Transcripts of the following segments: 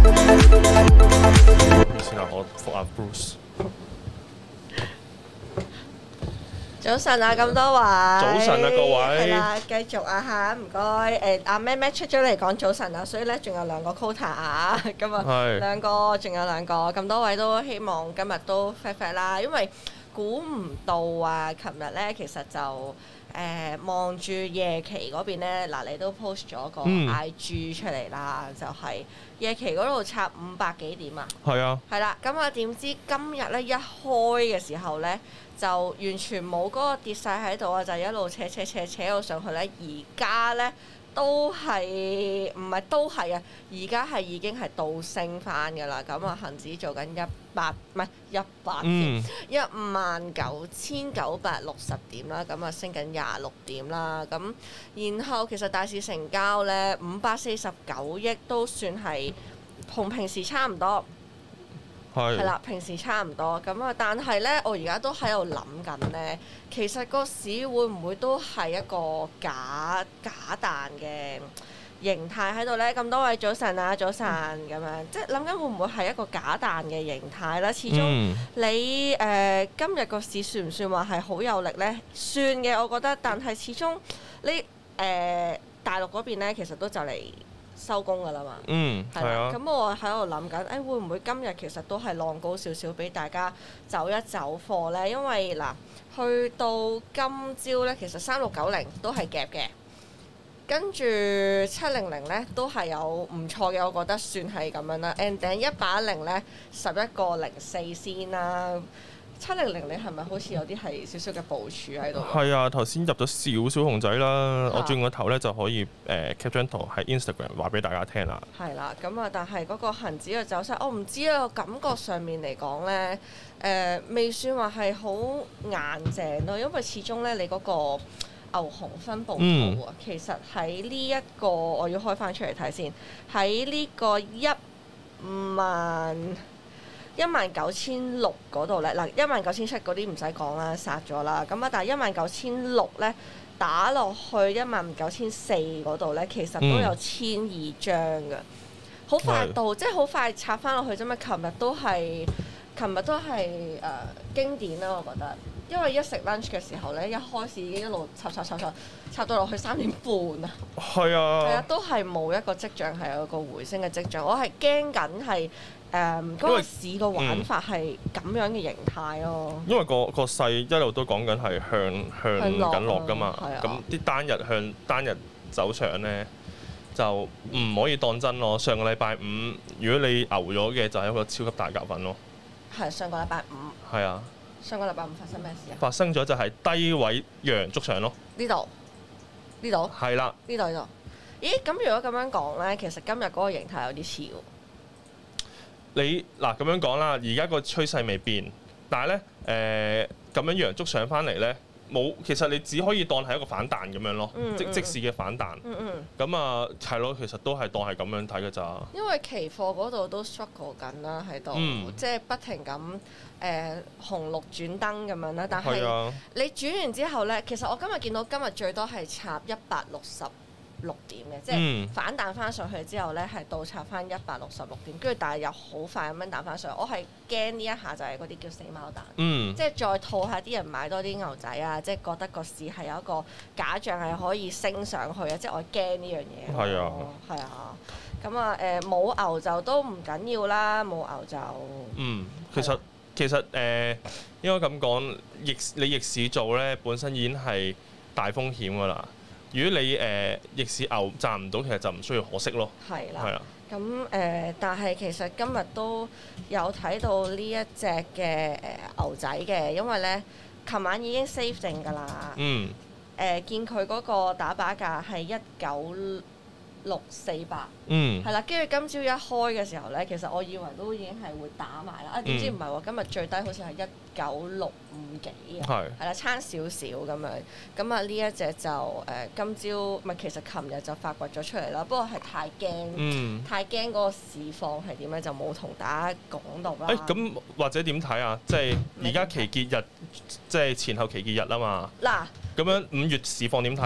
先啊，我覆下 Bruce。 早晨啊，咁多位。 早晨啊，各位。 係啦，繼續啊嚇，唔該。阿咩咩出咗嚟講早晨啊，所以咧仲有2個 quota 啊，咁啊仲有兩個，咁多位都希望今日都 fat 啦，因為估唔到啊，琴日咧其實就望住夜期嗰邊咧，嗱你都 post 咗個 IG 出嚟啦，就係夜期嗰度插500幾點啊。 係啊。 係啦，咁啊點知今日咧一開嘅時候咧，就完全冇嗰個跌勢喺度啊，就一路扯到上去咧。而家咧都係唔係都係啊？而家係已經係倒升翻㗎啦。咁啊，恆指做緊100添，199,960點啦。咁啊，升緊26點啦。咁然後其實大市成交咧549億，都算係同平時差唔多。係啦，平時差唔多咁啊，但係咧，我而家都喺度諗緊咧，其實個市會唔會都係一個假彈嘅形態喺度咧？咁多位早晨啊，早晨咁樣，即係諗緊會唔會係一個假彈嘅形態啦？始終你今日個市算唔算話係好有力咧？算嘅，我覺得，但係始終你大陸嗰邊咧，其實都就嚟收工㗎啦嘛，係啦。咁我喺度諗緊，會唔會今日其實都係浪高少少，俾大家走一走貨呢？因為嗱，去到今朝呢，其實3690都係夾嘅，跟住700呢都係有唔錯嘅，我覺得算係咁樣啦。and 頂110呢11.04先啦。700你係咪好似有啲係少少嘅部署喺度？ 係啊，頭先入咗少少熊仔啦，我轉個頭咧就可以cap 張圖喺 Instagram 話俾大家聽啦。係啦，咁啊，但係嗰個恆指嘅走勢，我唔知啊，感覺上面嚟講咧，未算話係好硬淨咯，因為始終咧你嗰個牛熊分佈圖啊，其實喺呢一個我要開翻出嚟睇先，喺呢個19,600嗰度咧，嗱19,700嗰啲唔使講啦，殺咗啦。咁啊，但係19,600咧打落去19,400嗰度咧，其實都有1,200張嘅，好快到，即係好快插翻落去啫嘛。琴日都係經典啦，我覺得，因為一食 lunch 嘅時候咧，一開始已經一路插到落去3點半啊。係啊，都係冇一個跡象係有個回升嘅跡象。我係驚緊係。嗰個市個玩法係咁樣嘅形態咯。因為個勢一路都講緊係向緊落㗎嘛。咁啲單日走上咧，就唔可以當真咯。上個禮拜五，如果你牛咗嘅，就係一個超級大夾粉咯。 係上個禮拜五。係啊。上個禮拜五發生咩事啊？ 發生咗就係低位陽燭上咯。 呢度。係啦。呢度。咦？咁如果咁樣講咧，其實今日嗰個形態有啲似喎。 你嗱咁樣講啦，而家個趨勢未變，但係咧咁樣陽燭上翻嚟咧，冇，其實你只可以當係一個反彈咁樣咯，即時嘅反彈。咁啊係咯，其實都係當係咁樣睇㗎咋。因為期貨嗰度都 struggle 緊啦喺度，即係不停咁紅綠轉燈咁樣啦。但係你轉完之後咧，其實我今日見到今日最多係插166點嘅，即係反彈翻上去之後咧，係倒插翻166點，跟住但係又好快咁樣彈翻上去。我係驚呢一下就係嗰啲叫死貓彈，即係再套下啲人買多啲牛仔啊，即係覺得個市係有一個假象係可以升上去啊，即係我驚呢樣嘢。係啊，咁啊冇牛就都唔緊要啦，冇牛就其實應該咁講，你逆市做咧本身已經係大風險㗎啦。如果你逆市牛賺唔到，其實就唔需要可惜咯。係啦。 咁但係其實今日都有睇到呢一隻嘅牛仔嘅，因為咧，琴晚已經 save 定㗎啦。見佢嗰個打靶價係196,400。係啦，跟住今朝一開嘅時候咧，其實我以為都已經係會打埋啦。點知唔係喎，今日最低好似係196.5幾啊。係啦，差少少咁樣。咁啊，呢一隻就今朝其實琴日就發掘咗出嚟啦。不過係太驚嗰個市況係點咧，就冇同大家講到啦。 咁或者點睇啊？即係而家期結日，即係前後期結日啊嘛。嗱，咁樣5月市況點睇啊？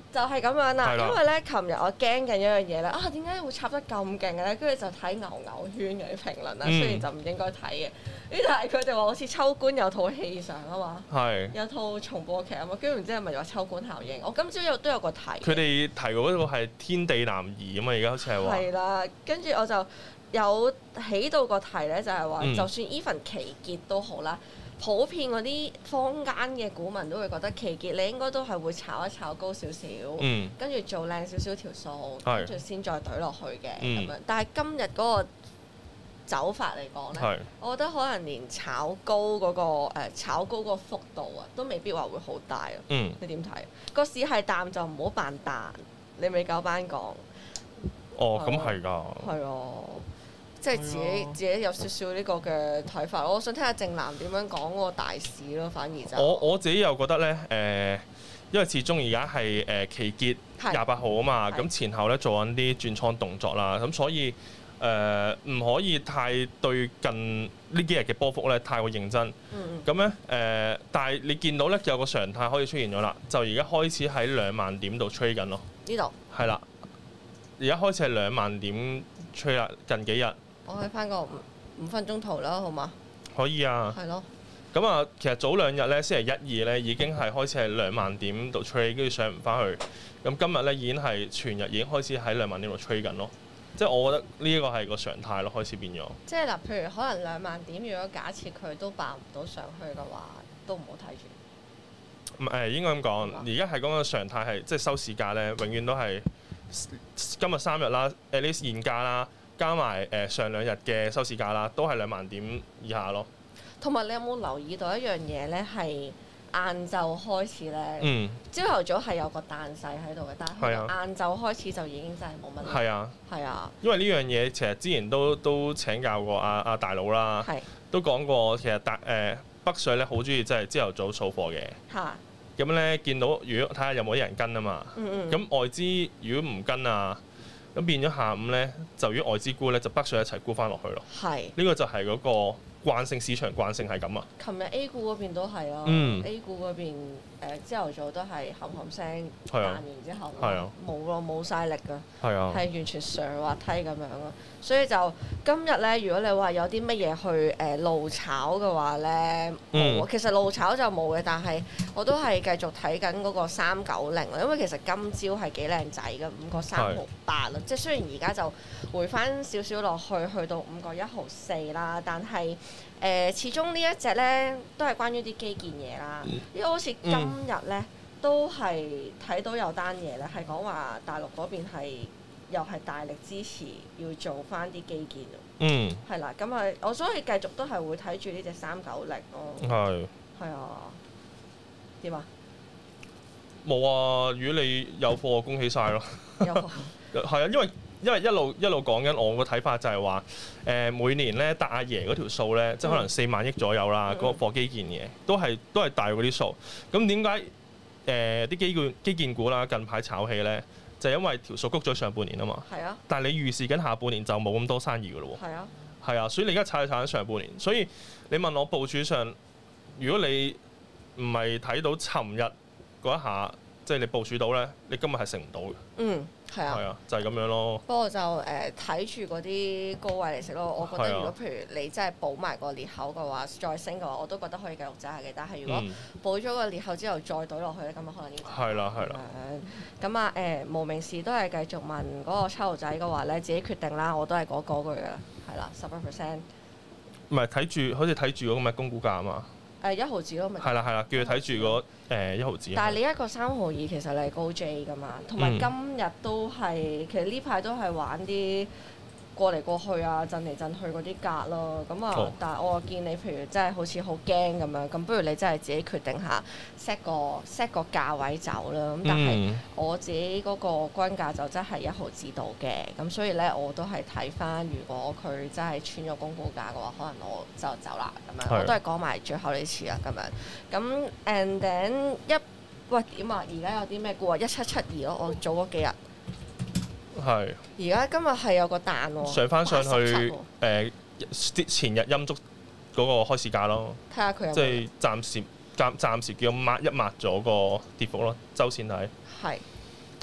就係咁樣啦， 係啦因為咧，琴日我驚緊一樣嘢咧，啊點解會插得咁勁嘅咧？跟住就睇牛牛圈嘅啲評論啦，雖然就唔應該睇嘅，但係佢哋話好似秋官有套戲上啊嘛， 係有套重播劇啊嘛，跟住唔知係咪話秋官效應？我今朝都有個睇。 佢哋提過嗰個係天地男兒啊嘛，而家好似係話。 係啦，跟住我就有起到個題咧，就係話， 嗯就算 even 奇傑都好啦。普遍嗰啲坊間嘅股民都會覺得奇傑你應該都係會炒一炒高少少，跟住做靚少少條數，跟住先再懟落去嘅咁樣。但係今日嗰個走法嚟講咧，我覺得可能連炒高嗰個幅度啊，都未必話會好大啊。你點睇？個市係淡就唔好扮淡，你未夠班講。 哦，咁係㗎。係啊。即係自己有少少呢個嘅睇法，我想聽下正南點樣講嗰個大市咯，反而就我自己又覺得咧，因為始終而家係期結28號啊嘛，咁前後咧做緊啲轉倉動作啦，咁所以唔可以太對近呢幾日嘅波幅咧太過認真。咁咧但係你見到咧有個常態可以出現咗啦，就而家開始喺2萬點度吹緊咯。 呢度係啦，而家開始係2萬點吹啦，近幾日。 我開翻個5分鐘圖啦，好嗎？ 可以啊。 係咯。 咁啊，其實早2日咧，星期1、2咧已經係開始係2萬點度 trade，跟住上唔翻去。咁今日咧已經係全日已經開始喺2萬點度 trade 緊咯。即係我覺得呢一個係個常態咯，開始變咗。 即係嗱，譬如可能2萬點，如果假設佢都爆唔到上去嘅話，都唔好睇住。 應該咁講，而家係講緊常態係即係收市價咧，永遠都係今日3日啦，at least 現價啦。加埋上2日嘅收市價啦，都係2萬點以下咯。 同埋你有冇留意到一樣嘢咧？係晏晝開始咧，朝頭早係有個彈勢喺度嘅，但係晏晝開始就已經真係冇乜。係啊，係啊。因為呢樣嘢其實之前都請教過阿大佬啦，都講過其實北水咧好中意即係朝頭早掃貨嘅。嚇。咁咧見到如果睇下有冇啲人跟啊嘛，咁外資如果唔跟啊。咁變咗下午咧，就如果外資沽咧，就北水一齊沽翻落去咯。係。呢個就係嗰個慣性市場慣性係咁啊。琴日 A 股嗰邊都係咯，A 股嗰邊朝頭早都係冚冚聲彈完之後，冇咯，冇晒力㗎，係完全上滑梯咁樣咯。所以就今日咧，如果你話有啲乜嘢去路炒嘅話咧，冇。其實路炒就冇嘅，但係我都係繼續睇緊嗰個390啦，因為其實今朝係幾靚仔嘅，5個3毫8啦。即係雖然而家就回翻少少落去，去到5個1毫4啦，但係始終呢一隻咧都係關於啲基建嘢啦。因為好似今日咧都係睇到有單嘢咧，係講話大陸嗰邊係又係大力支持要做翻啲基建。係啦，咁啊，我所以繼續都係會睇住呢隻390咯。係啊。點啊？ 冇啊！如果你有貨，恭喜晒咯。有貨。係啊，因為一路講緊我個睇法就係話，每年咧答阿爺嗰條數咧，即係可能4萬億左右啦，嗰個貨基建嘅都係大過啲數。咁點解啲基建股啦近排炒起咧？就係因為條數谷咗上半年啊嘛。係啊。但係你預示緊下半年就冇咁多生意㗎咯喎。係啊。係啊，所以你而家炒緊上半年，所以你問我部署上，如果你唔係睇到尋日嗰一下，即係你部署到咧，你今日係食唔到嘅。係啊。係啊，就係咁樣咯。不過就睇住嗰啲高位嚟食咯。我覺得如果譬如你真係補埋個裂口嘅話，再升嘅話，我都覺得可以繼續揸下嘅。但係如果補咗個裂口之後再懟落去咧，咁啊可能要係啦係啦。咁啊無名氏都係繼續問嗰個7號仔嘅話咧，自己決定啦。我都係嗰句㗎啦，係啦11%。唔係睇住，好似睇住嗰個咩公股價啊嘛。1毫子咯，咪係啦，叫佢睇住個1毫子。但係你一個3毫2，其實你係高 J 㗎嘛，同埋今日都係，其實呢排都係玩啲過嚟過去啊，震嚟震去嗰啲格咯。咁啊，但係我見你譬如真係好似好驚咁樣，咁不如你真係自己決定下 set 個價位走啦。咁但係我自己嗰個均價就真係1毫子度嘅，咁所以咧我都係睇翻，如果佢真係穿咗公股價嘅話，可能我就走啦咁樣。我都係講埋最後呢次啦咁樣。咁 and then 喂點啊？而家有啲咩股啊？1772咯，我早嗰幾日。係。而家今日係有個彈喎。上翻上去前日陰燭嗰個開市價咯。睇下佢有冇。即係暫時叫抹一抹咗個跌幅咯，周線睇。係。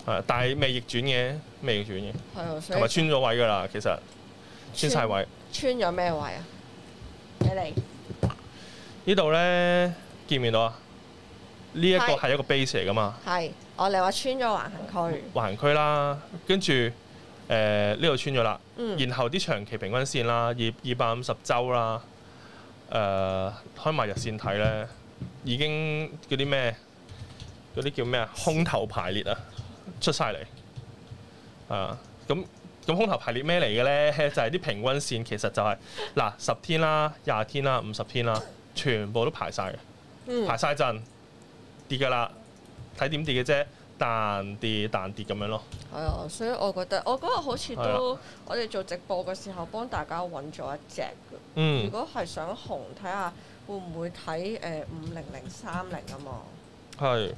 係，但係未逆轉嘅，未逆轉嘅。 係啊， 同埋穿咗位㗎啦，其實穿晒位。 穿咗咩位啊？俾你呢度咧見唔見到啊？呢一個係一個 base 嚟㗎嘛。 係，我哋話穿咗橫行區。 橫行區啦，跟住呢度穿咗啦， 嗯然後啲長期平均線啦，250週啦，開埋日線睇咧，已經嗰啲咩嗰啲叫咩啊？空頭排列啊，出晒嚟。咁空頭排列咩嚟嘅咧？就係啲平均線，其實就係嗱10天啦、20天啦、50天啦，全部都排晒嘅，排晒陣跌㗎啦，睇點跌嘅啫。彈跌咁樣咯。 係啊，所以我覺得我嗰日好似都我哋做直播嘅時候幫大家揾咗一隻嘅。如果係想紅，睇下會唔會睇50030啊嘛。 係。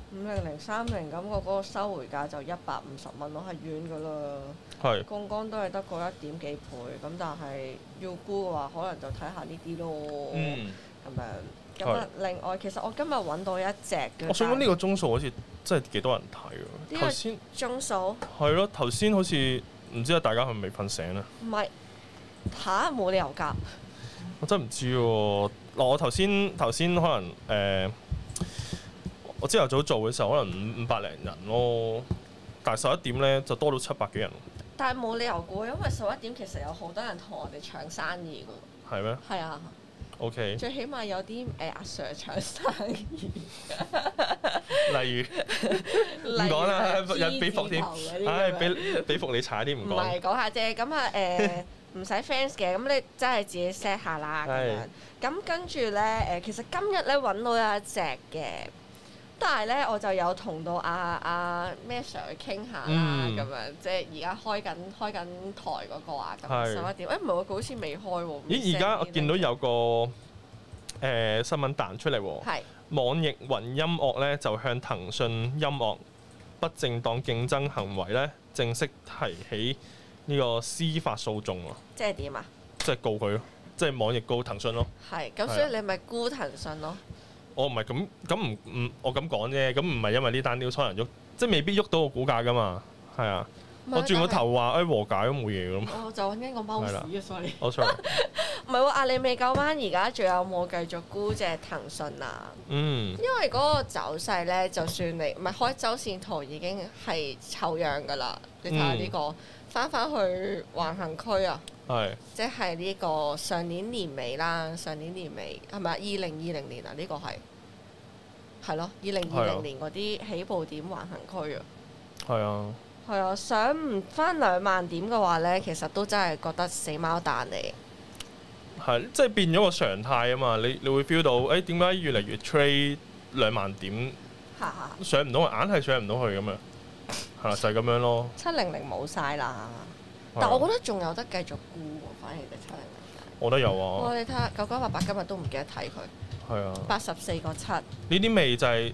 50030咁我嗰個收回價就150蚊咯，係遠㗎啦。 係。 槓桿都係得個1點幾倍，咁但係要沽嘅話，可能就睇下呢啲咯。咁樣。咁啊，另外其實我今日揾到一隻嘅。 我想講呢個鐘數好似真係幾多人睇喎。頭先鐘數係咯，頭先好似唔知啊，大家係咪未瞓醒啊？ 唔係嚇，冇理由㗎。 我真係唔知喎。嗱，我頭先可能我朝頭早做嘅時候可能500零人咯，但係11點咧就多到700幾人。 但係冇理由嘅，因為11點其實有好多人同我哋搶生意㗎。係咩？ 係啊。 OK。 最起碼有啲阿 Sir 搶生意。 例如唔講啦，有俾服添，唉，俾服你踩啲唔講。 唔係講下啫，咁啊唔使 fans 嘅，咁你真係自己 set 下啦咁樣。咁跟住咧其實今日咧揾到有一隻嘅，但係咧我就有同到阿咩 Sir 去傾下啦，咁樣即係而家開緊台嗰個啊，咁11點，唔係喎，佢好似未開喎。 咦？而家我見到有個新聞彈出嚟喎。係。網易雲音樂咧就向騰訊音樂不正當競爭行為咧正式提起呢個司法訴訟喎。即係點啊？即係告佢咯，即係網易告騰訊咯。係，咁所以你咪沽騰訊咯。我唔係咁我咁講啫，咁唔係因為呢單 news 可能喐，即係未必喐到個股價噶嘛，係啊。我轉個頭話和解都冇嘢咁。我就揾緊個貓屎啊 ，sorry。我 sorry。唔係喎，阿里未夠班，而家仲有冇繼續沽隻騰訊啊？因為嗰個走勢咧，就算你唔係開周線圖已經係醜樣㗎啦。你睇下呢個翻去橫行區啊。係。即係呢個上年年尾啦，上年年尾係咪2020年啊？呢個係咯，2020年嗰啲起步點橫行區啊。係啊。係啊，上唔翻2萬點嘅話咧，其實都真係覺得死貓彈嚟。係，即係變咗個常態啊嘛！你會 feel 到，誒點解越嚟越 trade 2萬點上唔到，硬係上唔到去咁樣，係啦，就係咁樣咯。700冇晒啦，但我覺得仲有得繼續沽喎，反而隻700。我覺得有啊。我哋睇下9988今日都唔記得睇佢。係啊。84個7。呢啲味就係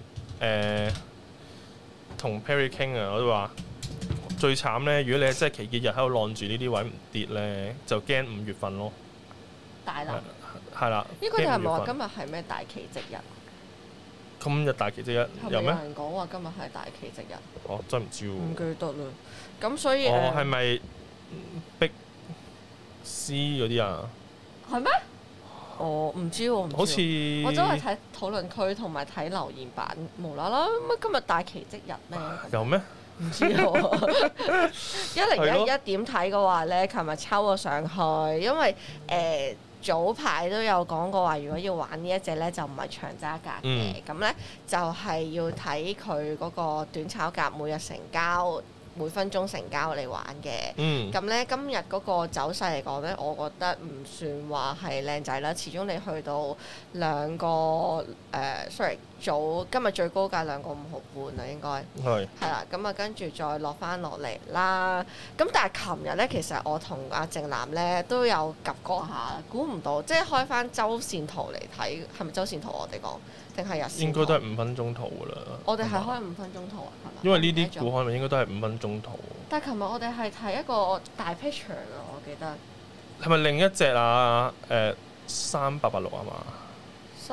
同 Perry 傾啊，我都話。最慘咧，如果你真係期結日喺度晾住呢啲位唔跌咧，就驚5月份咯。大啦。係啦。呢個你係咪話今日係咩大奇蹟日？今日大奇蹟日有咩？有人講話今日係大奇蹟日。哦，真唔知喎。唔記得啦。咁所以係咪Big C 嗰啲啊？係咩？我唔知喎。好似我走去睇討論區同埋睇留言板，無啦啦乜今日大奇蹟日咩？有咩？唔知喎，1011點睇嘅話咧，琴日抽咗上去，因為早排都有講過話，如果要玩呢一隻咧，就唔係長揸格嘅，咁咧就係要睇佢嗰個短炒格每日成交。每分鐘成交嚟玩嘅，咁咧今日嗰個走勢嚟講咧，我覺得唔算話係靚仔啦。始終你去到2個sorry，今日最高價2個5毫半啦，應該係啦。咁啊，跟住再落翻落嚟啦。咁但係琴日咧，其實我同阿靜南咧都有及過下，估唔到即係開翻周線圖嚟睇，係咪周線圖我哋講？定係日線圖？應該都係5分鐘圖㗎啦。我哋係開5分鐘圖啊，係嘛？因為呢啲股可能應該都係5分鐘圖。但係琴日我哋係睇一個大 picture 㗎，我記得。係咪另一隻啊？3886啊嘛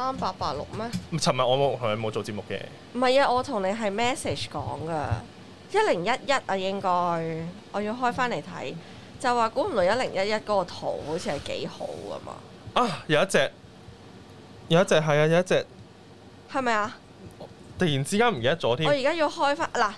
？3886咩？尋日我冇做節目嘅。唔係啊，我同你係 message 講㗎。 1011啊，應該我要開翻嚟睇，就話估唔到1011嗰個圖好似係幾好㗎嘛。 啊，有一隻係啊，有一隻係咪啊？ 突然之間唔記得咗添。 我而家要開翻嗱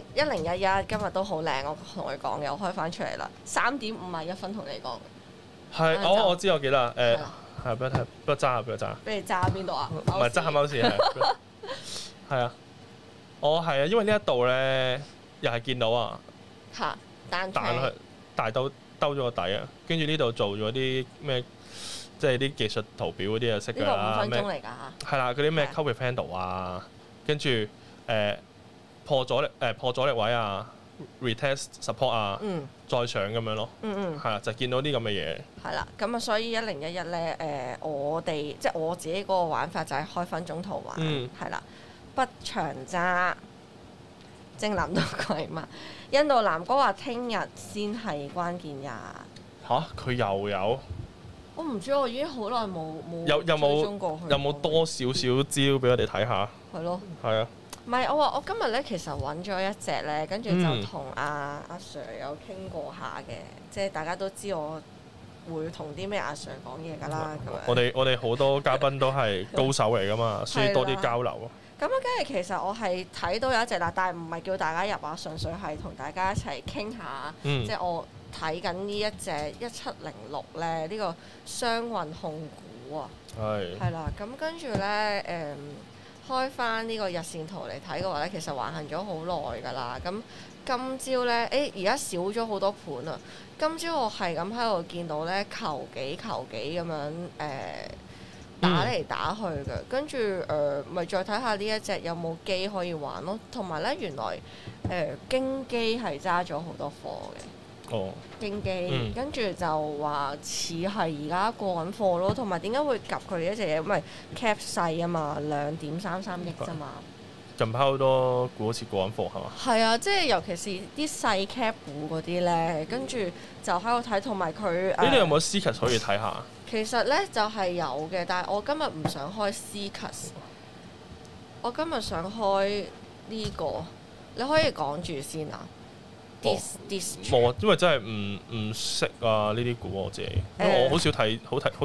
1011今日都好靚，我同佢講嘅，我開翻出嚟啦，3.51分同你講。 係，我知我記得係俾我睇，俾我揸下。 俾你揸邊度啊？ 唔係揸下貓屎係啊，係啊，因為呢一度咧又係見到啊嚇彈去大兜咗個底啊，跟住呢度做咗啲咩，即係啲技術圖表嗰啲就識㗎啦。 呢個5分鐘嚟㗎嚇。 係啦，嗰啲咩 Code with Handle 啊，跟住破阻力位啊 ，retest support 啊，再上咁樣咯。係啦，就見到啲咁嘅嘢。 係啦，咁啊，所以1011咧，我哋即係我自己嗰個玩法就係開分鐘圖玩，係啦，不長揸，正南都貴嘛。印度南哥話聽日先係關鍵日。 嚇！佢又有？ 我唔知，我已經好耐冇有冇多少少資料俾我哋睇下？ 係咯。 係啊。 唔係，我話我今日咧其實揾咗一隻咧，跟住就同阿 Sir 有傾過下嘅，即係大家都知我會同啲咩阿 Sir 講嘢㗎啦。 我哋好多嘉賓都係高手嚟㗎嘛，所以多啲交流。 咁啊，跟住其實我係睇到有一隻啦，但係唔係叫大家入啊，純粹係同大家一齊傾下，即係我睇緊呢一隻1706咧，呢個雙運控股啊，係啦，咁跟住咧開翻呢個日線圖嚟睇嘅話咧，其實橫行咗好耐㗎啦。咁今朝咧，而家少咗好多盤啊。今朝我係咁喺度見到咧，求幾咁樣打嚟打去嘅，跟住咪再睇下呢一隻有冇機可以玩咯。同埋咧，原來京基係揸咗好多貨嘅。京基，跟住就話似係而家過緊貨咯。同埋點解會及佢呢一隻嘢？因為 cap 細啊嘛，2.33億啫嘛。 近排好多股好似過緊貨係嘛？ 係啊，即係尤其是啲細 cap 股嗰啲咧，跟住就喺度睇，同埋佢呢度有冇 CCAS 可以睇下？ 其實咧就係有嘅，但係我今日唔想開 CCAS，我今日想開呢個，你可以講住先啊。 冇，因為真係唔識啊呢啲股我自己，因為我好少睇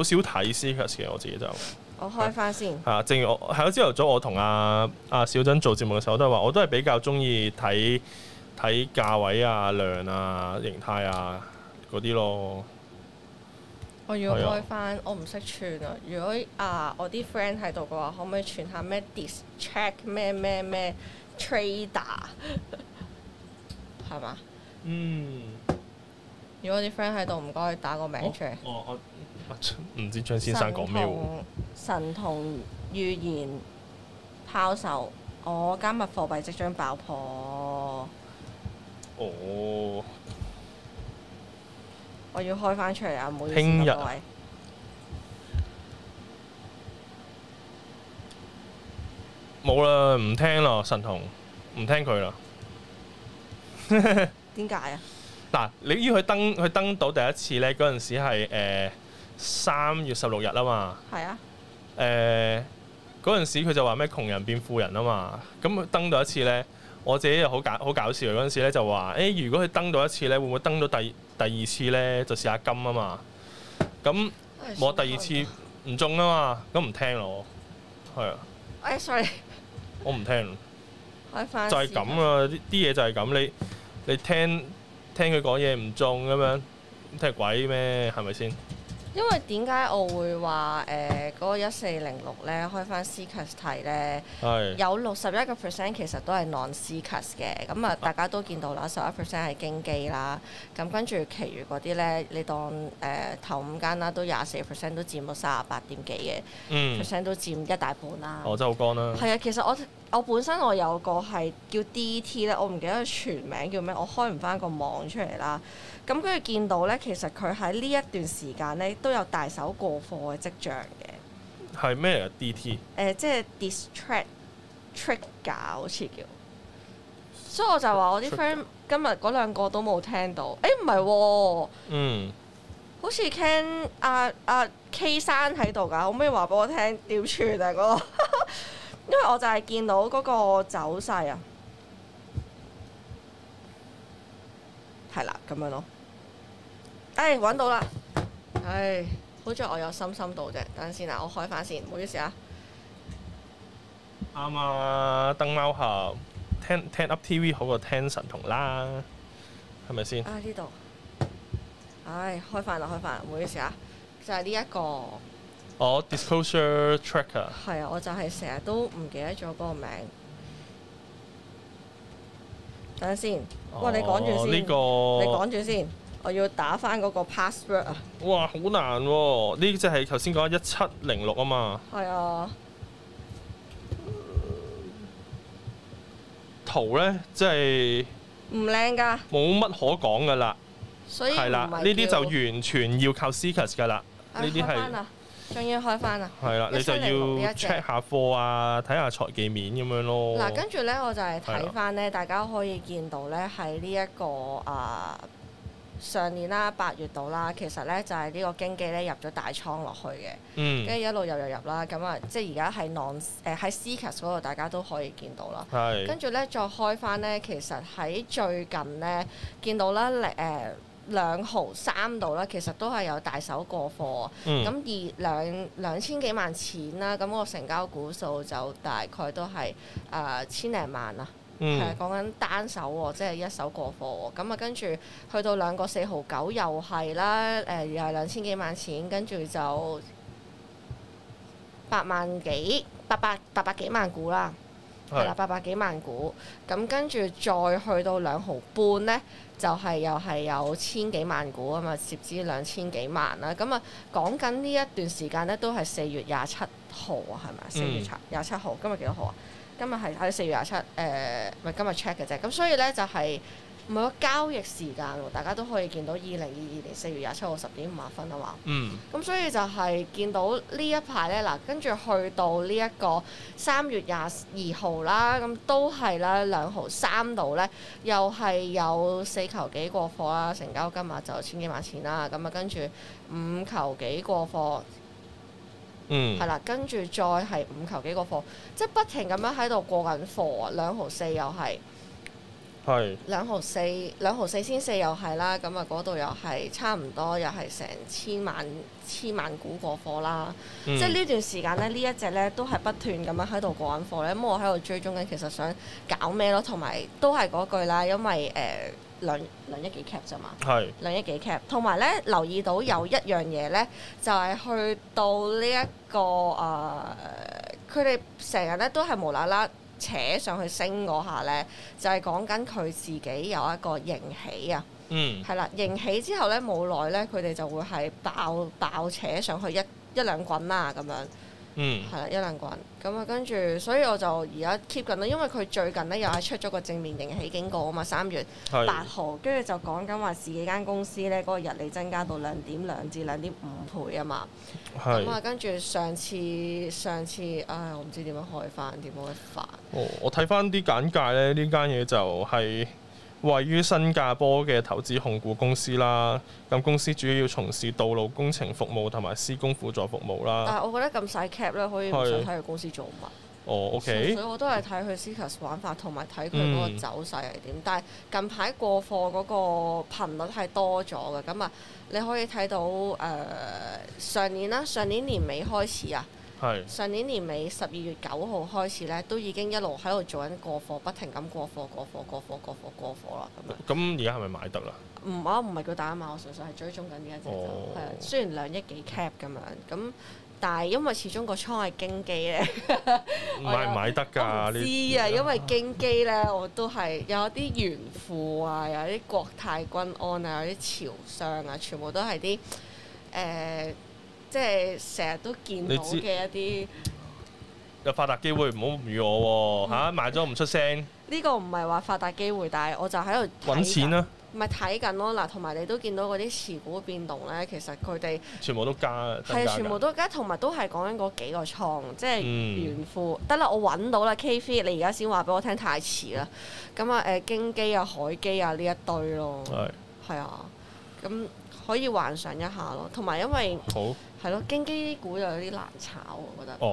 CCAS 嘅我自己就。 我開翻先。 係啊，正如我係咯，朝頭早我同阿小珍做節目嘅時候，我都係話，我都係比較中意睇價位啊、量啊、形態啊嗰啲咯。 我要開翻，我唔識串啊！如果我啲 friend 喺度嘅話，可唔可以串下咩 distract 咩 trader 係嘛？如果啲 friend 喺度，唔該打個名出嚟。 我唔知張先生講咩喎？ 神童預言拋售，加密貨幣即將爆破。我要開翻出嚟啊！唔好意思， 聽日各位。 冇啦，唔聽啦，神童，唔聽佢啦。 點解啊？ 嗱，你要佢登到第一次咧，嗰陣時係3月16日啊嘛。係啊。嗰陣時佢就話咩窮人變富人啊嘛，咁佢登到一次咧，我自己又好搞笑嘅嗰陣時咧就話，如果佢登到一次咧，會唔會登到第二次咧就試下金啊嘛？咁我第二次唔中啊嘛，咁唔聽咯，係啊。 sorry。 我唔聽。 開翻。 就係咁啊！啲嘢就係咁，你聽佢講嘢唔中咁樣，聽鬼咩？係咪先？ 因為點解我會話嗰個1406咧開翻 CCAS 睇咧，有61% 其實都係 non-CCAS 嘅，咁啊大家都見到啦，11% 係京基啦，咁跟住其餘嗰啲咧，你當頭5間啦，都24% 都佔到38點幾嘅，percent 都佔一大半啦。 真係好乾啦。 係啊，其實我本身我有個係叫 DT 咧，我唔記得佢全名叫咩，我開唔翻個網出嚟啦。咁跟住見到咧，其實佢喺呢一段時間咧都有大手過貨嘅跡象嘅。 係咩嚟？DT？ 即係 distract trigger 好似叫。所以我就話我啲 friend 今日嗰2個都冇聽到。唔係喎。好似 Ken 阿 K 山喺度㗎，可唔可以話俾我聽調轉啊嗰個？因為我就係見到嗰個走勢啊。 係啦咁樣咯。揾到啦！好在我有深度啫。等陣先啊，我開翻先，唔好意思啊。 啱啊，燈貓俠聽 Up TV 好過聽神童啦，係咪先？ 呢度，開翻啦，唔好意思啊，就係呢一個。 Disclosure Tracker。 係啊，我就係成日都唔記得咗嗰個名。等陣先，你講住先。 呢個你講住先，我要打翻嗰個 password 啊。 哇，好難喎！呢隻係頭先講1706啊嘛。 係啊。 圖咧，即係唔靚㗎。 冇乜可講㗎啦。 所以係啦，呢啲就完全要靠 Seekers 㗎啦。呢啲係。 終於開翻啦！ 係啦，你就要 check 下貨啊，睇下財技面咁樣咯。 嗱，跟住咧我就係睇翻咧，大家可以見到咧喺呢一個上年啦8月度啦，其實咧就係呢個經紀咧入咗大倉落去嘅，跟住一路入啦，咁啊即係而家係喺 Seekers 嗰度，大家都可以見到啦。 係。跟住咧再開翻咧，其實喺最近咧見到啦2毫3度啦，其實都係有大手過貨，咁而2000幾萬錢啦，咁個成交股數就大概都係千零萬啊，係講緊單手喎，即係一手過貨喎，咁啊跟住去到2個4毫9又係啦，又係2000幾萬錢，跟住就800幾萬股啦。係啦，800幾萬股，咁跟住再去到2毫半咧，就係又係有千幾萬股啊嘛，涉資2000幾萬啦。咁啊，講緊呢一段時間咧，都係4月27號啊，係咪？4月27號，今日幾多號啊？今日係喺4月27，唔係今日 check 嘅啫。咁所以咧就係每個交易時間喎，大家都可以見到2022年4月27號10點50分啊嘛。咁所以就係見到呢一排咧，嗱，跟住去到呢一個3月22號啦，咁都係啦2毫3度咧，又係有4球幾過貨啦，成交金額就千幾萬錢啦，咁啊跟住5球幾過貨。係啦，跟住再係5球幾過貨，即係不停咁樣喺度過緊貨啊！2毫4又係。係2毫4先4又係啦，咁啊嗰度又係差唔多，又係成千萬股過貨啦。即係呢段時間咧，呢一隻咧都係不斷咁樣喺度過緊貨咧。咁我喺度追蹤緊，其實想搞咩咯？同埋都係嗰句啦，因為兩億幾 cap 咋嘛？係2億幾 cap。同埋咧留意到有一樣嘢咧，就係去到呢一個佢哋成日咧都係無啦啦扯上去升嗰下咧，就係講緊佢自己有一個盈喜啊。係啦，盈喜之後咧冇耐咧，佢哋就會係爆扯上去一兩滾啦咁樣。係啦，一兩滾咁啊，跟住所以我就而家 keep 緊啦，因為佢最近咧又係出咗個正面盈喜警告啊嘛，3月8號，跟住就講緊話自己間公司咧嗰個日利增加到2.2至2.5倍啊嘛。咁啊，跟住上次，我唔知點樣開翻，點樣去發。 我睇翻啲簡介咧，呢間嘢就係位於新加坡嘅投資控股公司啦，咁公司主要從事道路工程服務同埋施工輔助服務啦。 但係我覺得咁細 cap 咧，可以唔想睇佢公司做乜。 OK。 所以我都係睇佢 Seekers 玩法同埋睇佢嗰個走勢係點。但係近排過貨嗰個頻率係多咗嘅，咁啊你可以睇到上年年尾開始啊。上年年尾12月9號開始咧，都已經一路喺度做緊過貨，不停咁過貨啦咁樣。 咁而家係咪買得啦？ 我唔係叫大家買，我純粹係追蹤緊呢一隻就係啊。雖然2億幾 cap 咁樣，咁但係因為始終個倉係京基咧， 買唔買得㗎？ 我知啊，因為京基咧，我都係有啲元富啊，有啲國泰君安啊，有啲潮商啊，全部都係啲即係成日都見到嘅一啲有發達機會，唔好預我喎買咗唔出聲。 呢個唔係話發達機會，但係我就喺度揾錢啦。 唔係睇緊咯，嗱，同埋你都見到嗰啲持股變動咧，其實佢哋全部都加， 全部都加，同埋都係講緊嗰幾個倉，即係元富。得啦，我揾到啦 K3，你而家先話俾我聽太遲啦。咁啊京基啊、海基啊呢一堆咯，係啊，咁可以幻想一下咯。同埋因為係咯，京基啲股又有啲難炒，我覺得。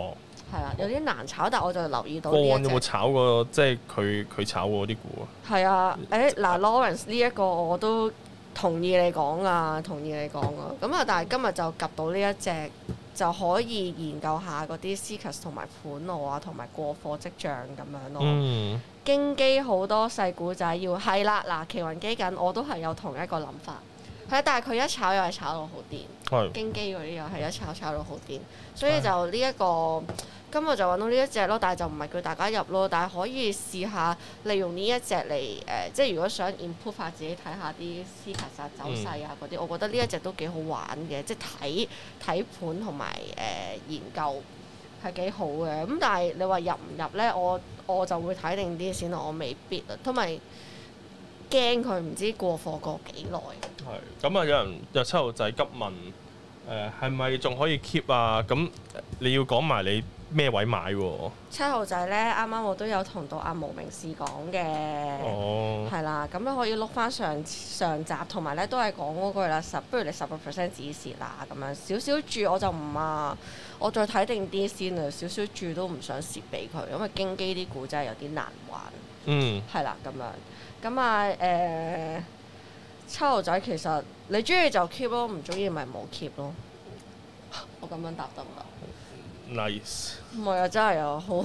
係啦，有啲難炒，但我就留意到呢一隻。 過往有冇炒過即係佢炒過啲股啊？ 係啊，嗱 Lawrence 呢一個我都同意你講啊，咁啊，但係今日就及到呢一隻就可以研究下嗰啲 CCASS 同埋盤路啊，同埋過貨跡象咁樣咯。京基好多細股仔要係啦，嗱奇雲基緊我都係有同一個諗法。係，但係佢一炒又係炒到好癲，京基嗰啲又係一炒到好癲，所以就呢一個今日就揾到呢一隻咯，但係就唔係叫大家入咯，但係可以試下利用呢一隻嚟即係如果想 improve 下自己睇下啲 CCASS 啊走勢啊嗰啲，我覺得呢一隻都幾好玩嘅，即係睇盤同埋研究係幾好嘅。咁但係你話入唔入咧，我就會睇定啲先咯，我未必啊，同埋驚佢唔知過貨過幾耐。 係咁啊！有七號仔急問係咪仲可以 keep 啊？咁你要講埋你咩位買喎？ 七號仔咧，啱啱我都有同到阿無名氏講嘅，係啦，咁你可以碌翻上集，同埋咧都係講嗰句啦，不如你10%止蝕啦，咁樣少少注我就唔啊，我再睇定啲先啊，少少注都唔想蝕俾佢，因為京基啲股真係有啲難玩，係啦咁樣，咁啊七號仔其實你中意就 keep 咯，唔中意咪冇 keep 咯，我咁樣答得唔得？ Nice， 唔係啊，真係啊，好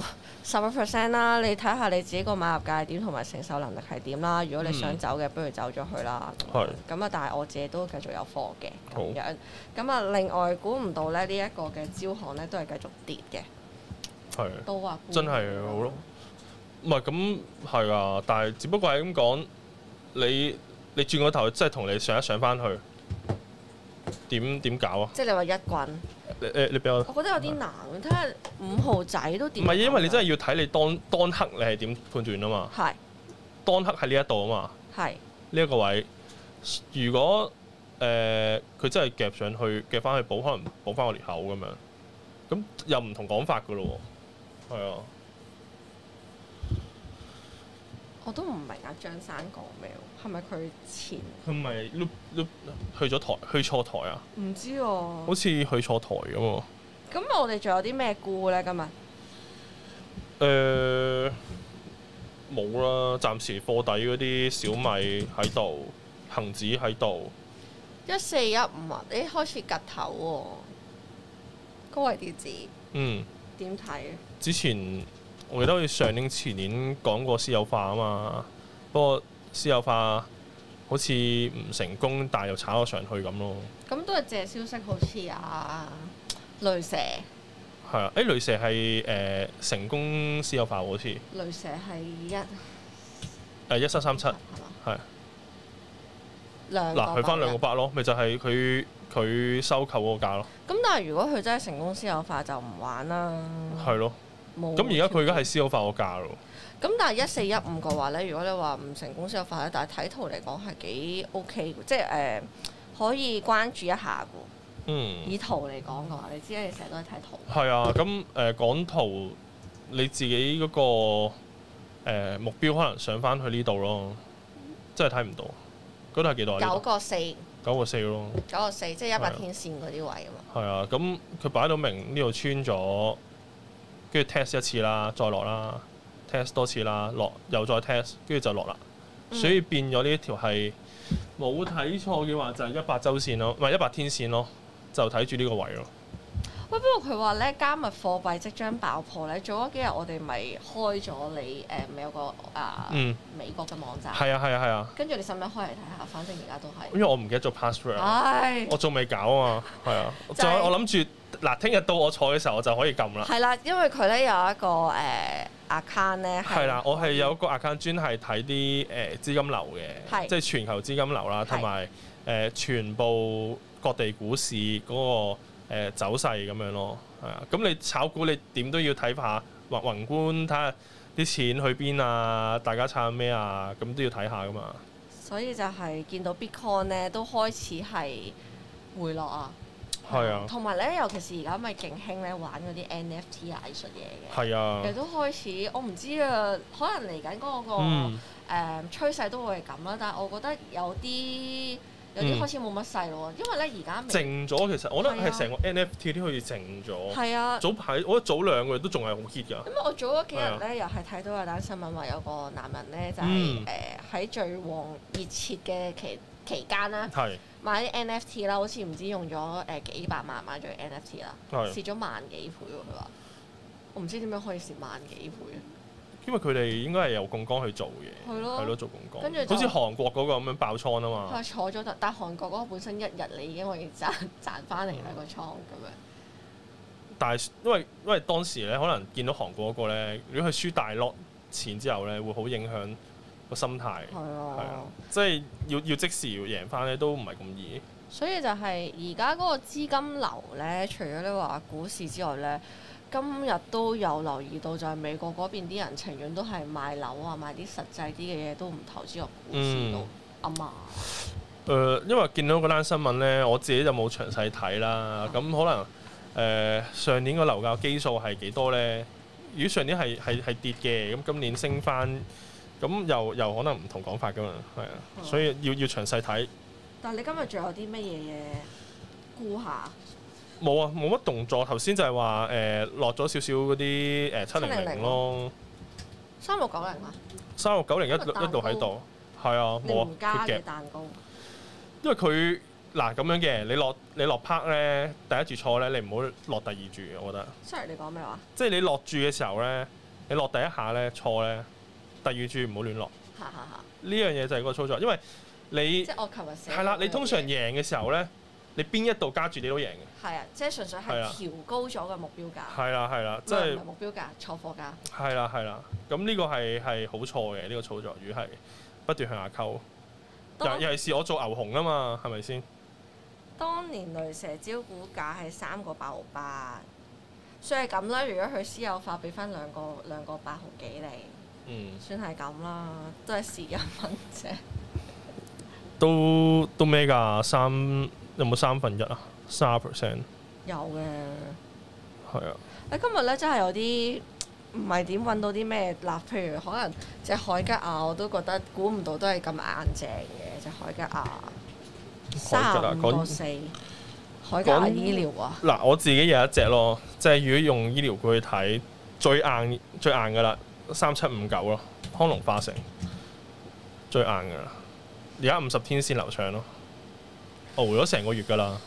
10%啦！你睇下你自己個買入價點同埋承受能力係點啦。如果你想走嘅，不如走咗去啦。咁啊，但係我自己都繼續有貨嘅咁樣。咁啊，另外估唔到咧，呢一個嘅招行咧都係繼續跌嘅。 係。 都話真係好咯。唔係咁係啊，但係只不過係咁講，你轉個頭，即係同你上翻去，點搞啊？ 即係你話一棍。 你俾我。 我覺得有啲難，睇下5號仔都點。 唔係，因為你真係要睇你當刻你係點判斷啊嘛。係。當刻喺呢一度啊嘛。係。呢一個位，如果佢真係夾上去，夾翻去補，可能補翻個裂口咁樣，咁又唔同講法噶咯喎。係啊。 我都唔明阿張生講咩喎？係咪佢前？ 佢咪碌去錯台啊？ 唔知喎。 好似去錯台咁喎。 咁我哋仲有啲咩沽咧？今日？ 冇啦，暫時貨底嗰啲小米喺度，恒指喺度。 1415啊！你開始趌頭喎，高位跌子。點睇？ 之前。我記得好似上年前年講過私有化啊嘛，不過私有化好似唔成功，但係又炒咗上去咁咯。 咁都係借消息，好似雷蛇。 係啊，雷蛇係成功私有化好似。 雷蛇係 1337係。嗱，去翻2個8咯，咪就係佢收購嗰個價咯。 咁但係如果佢真係成功私有化，就唔玩啦。 係咯。咁而家佢而家係私有化個價咯。 咁但係1415嘅話咧，如果你話唔成功私有化咧，但係睇圖嚟講係幾 OK 嘅，即係可以關注一下嘅。以圖嚟講嘅話，你知你成日都係睇圖。係啊，咁講圖你自己嗰個目標可能上翻去呢度咯，真係睇唔到。嗰度係幾多啊 ？9.4。 9.4咯。 9.4即係100天線嗰啲位啊嘛。 係啊，咁佢擺到明呢度穿咗。跟住 test 一次啦，再落啦 ，test 多次啦，落又再 test，跟住就落啦。所以變咗呢一條係冇睇錯嘅話，就係100週線咯，唔係100天線咯，就睇住呢個位咯。 喂，不過佢話咧加密貨幣即將爆破咧，早嗰幾日我哋咪開咗你咪有個美國嘅網站。係啊。 跟住你使唔使開嚟睇下？反正而家都係。 因為我唔記得咗 password，我仲未搞啊嘛，係啊，就係我諗住。嗱，聽日到我坐嘅時候，我就可以撳啦。 係啦，因為佢咧有一個account 咧。 係啦，我係有個 account 專係睇啲資金流嘅，即係全球資金流啦，同埋全部各地股市嗰個走勢咁樣咯。係啊，咁你炒股你點都要睇下宏觀，睇下啲錢去邊啊，大家炒咩啊，咁都要睇下噶嘛。 所以就係見到 Bitcoin 咧都開始係回落啊。 係啊， 同埋咧，尤其是而家咪勁興咧玩嗰啲 NFT 藝術嘢嘅。 係啊， 其實都開始，我唔知啊，可能嚟緊嗰個趨勢都會係咁啦。但係我覺得有啲有啲開始冇乜勢咯。因為咧而家靜咗，其實我覺得係成個 NFT 啲好似靜咗。 係啊， 早排我覺得早2個月都仲係好 hit 㗎。 咁我早嗰幾日咧又係睇到有單新聞話有個男人咧就係喺最旺熱切嘅期間啦，買啲 NFT 啦，好似唔知用咗幾百萬買咗 NFT 啦，蝕咗1萬幾倍喎。佢話我唔知點樣可以蝕1萬幾倍。 因為佢哋應該係由槓桿去做嘢，係咯做槓桿，跟住好似韓國嗰個咁樣爆倉啊嘛。 係坐咗，但係韓國嗰個本身一日你已經可以賺翻嚟啦個倉咁樣。 但係因為當時咧，可能見到韓國嗰個咧，如果佢輸大 lot 錢之後咧，會好影響個心態。係啊，即係要即時要贏翻咧，都唔係咁易。 所以就係而家嗰個資金流咧，除咗你話股市之外咧。今日都有留意到，就係美國嗰邊啲人情願都係買樓啊，買啲實際啲嘅嘢，都唔投資落股市度啊嘛。 因為見到嗰單新聞咧，我自己就冇詳細睇啦。咁可能上年個樓價基數係幾多咧？如果上年係跌嘅，咁今年升翻，咁又可能唔同講法噶嘛，係啊。所以要詳細睇。 但係你今日仲有啲乜嘢估下？ 冇啊，冇乜動作。頭先就係話落咗少少嗰啲700咯 ，3690啊 ，3690一度喺度，係啊，冇啊， 佢加嘅蛋糕。 因為佢嗱咁樣嘅，你落 park 咧，第一注錯咧，你唔好落第二注，我覺得。 Sorry， 你講咩話？ 即係你落注嘅時候咧，你落第一下咧錯咧，第二注唔好亂落。呢樣嘢就係嗰個操作，因為你即係我琴日寫係啦，你通常贏嘅時候咧。你邊一度加注你都贏嘅。係啊，即係純粹係調高咗嘅目標價。係啦，即係唔係目標價，錯貨價。 係啦，咁呢個係好錯嘅呢個操作，如果係不斷向下溝。尤其是我做牛熊啊嘛，係咪先？ 當年雷蛇招股價係3個8毫8，所以咁啦。如果佢私有化，俾翻兩個8毫幾你，算係咁啦，都係蝕1蚊啫。 都咩㗎？有冇1/3啊？30% 有嘅。 係啊。 今日咧真係有啲唔係點揾到啲咩嗱，譬如可能隻海吉亞我都覺得估唔到都係咁硬淨嘅隻海吉亞。35.4。海吉亞醫療啊。嗱， 我自己有一隻咯，即係如果用醫療股去睇，最硬㗎啦，3759咯，康龍化成最硬㗎啦，而家50天線流暢咯。熬咗成個月㗎啦，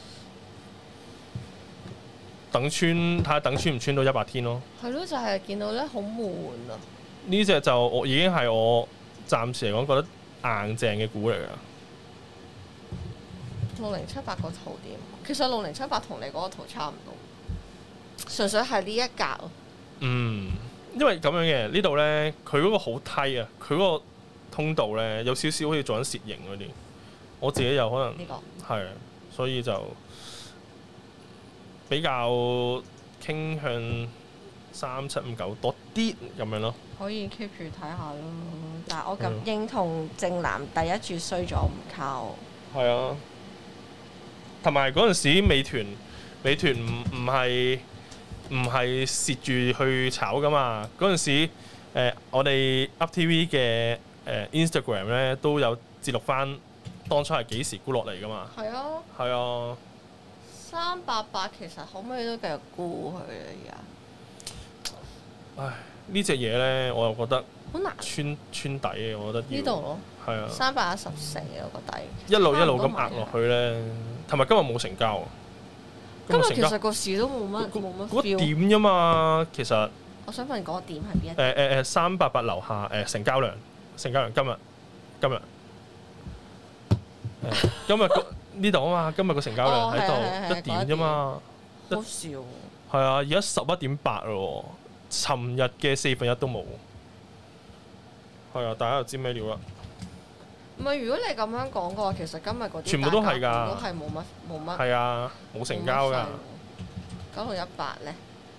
睇下等穿唔穿到100天咯。 係咯，就係見到咧好悶啊！ 呢隻就已經係我暫時嚟講覺得硬淨嘅股嚟㗎。 6078個圖點？其實6078同你嗰個圖差唔多，純粹係呢一格咯。 因為咁樣嘅呢度咧，佢嗰個好梯啊，佢嗰個通道咧有少少好似做緊蝕形嗰啲。我自己又可能係，所以就比較傾向3759多啲咁樣咯。 可以 keep 住睇下咯，但係我咁認同正南第一注衰咗唔靠。 係啊，同埋嗰陣時美團唔係蝕住去炒噶嘛？嗰陣時我哋 UpTV 嘅Instagram 咧都有節錄翻。當初係幾時沽落嚟㗎嘛？ 係啊。 係啊。 388其實可唔可以都繼續沽佢啊？而家。 唉，呢隻嘢咧，我又覺得好難穿底嘅，我覺得呢度咯。 係啊。 314啊個底。 一路咁壓落去咧，同埋今日冇成交。 今日其實個市都冇乜 feel。 嗰點啫嘛，其實。 我想問嗰個點係邊一點 ？388樓下成交量今日。今日呢度啊嘛，今日個成交量喺度1點啫嘛， 好少。 係啊，而家11.8咯，尋日嘅1/4都冇。係啊，大家就知咩料啦。 唔係，如果你咁樣講嘅話，其實今日嗰啲全部都係㗎， 都係冇乜。 係啊，冇成交㗎。 918咧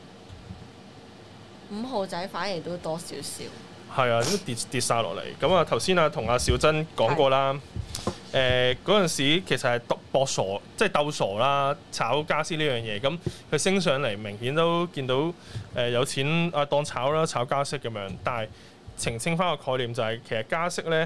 ，5號仔反而都多少少。 係啊，都跌晒落嚟。咁啊，頭先同阿小珍講過啦。嗰陣時其實係搏傻，即係鬥傻啦，炒加息呢樣嘢。咁佢升上嚟，明顯都見到有錢當炒啦，炒加息咁樣。但係澄清翻個概念就係，其實加息咧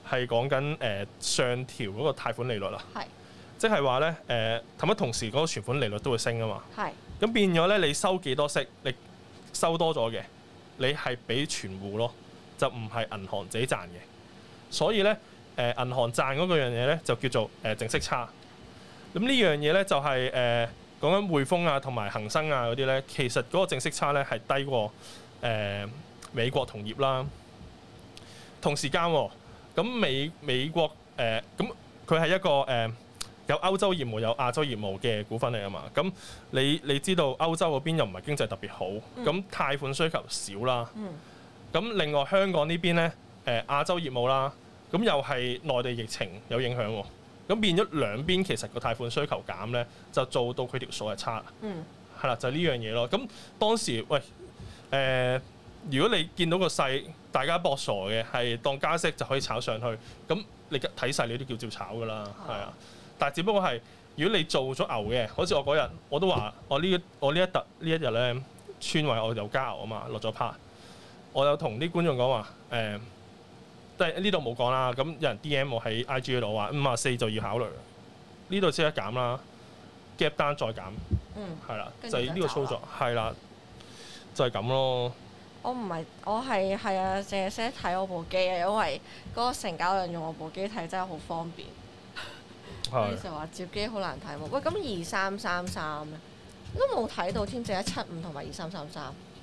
係講緊上調嗰個貸款利率啦。 係。 即係話咧同時嗰個存款利率都會升啊嘛。 係。 咁變咗咧，你收幾多息，你收多咗嘅，你係俾存戶咯，就唔係銀行自己賺嘅。所以咧銀行賺嗰個樣嘢咧就叫做淨息差。咁呢樣嘢咧就係講緊匯豐啊同埋恒生啊嗰啲咧，其實嗰個淨息差咧係低過美國同業啦。同時間咁美國咁佢係一個有歐洲業務有亞洲業務嘅股份嚟啊嘛。咁你知道歐洲嗰邊又唔係經濟特別好，咁貸款需求少啦。咁另外香港呢邊咧亞洲業務啦，咁又係內地疫情有影響喎。咁變咗兩邊其實個貸款需求減咧，就做到佢條數係差。係啦，就係呢樣嘢咯。咁當時如果你見到個勢，大家搏傻嘅係當加息就可以炒上去，咁你睇勢你都叫照炒㗎啦，係啊。但係只不過係如果你做咗牛嘅，好似我嗰日我都話我呢一日咧村位我又加牛啊嘛，落咗 part， 我有同啲觀眾講話即係呢度冇講啦。咁有人 DM 我喺 IG 度話54就要考慮，呢度先得減啦 ，gap 單再減，係啦，就係呢個操作，係啦，就係咁咯。 我係啊，淨係識睇我部機啊，因為嗰個成交量用我部機睇真係好方便。你就話接機好難睇喎。喂，咁2333咧，都冇睇到添，淨係175同埋2333。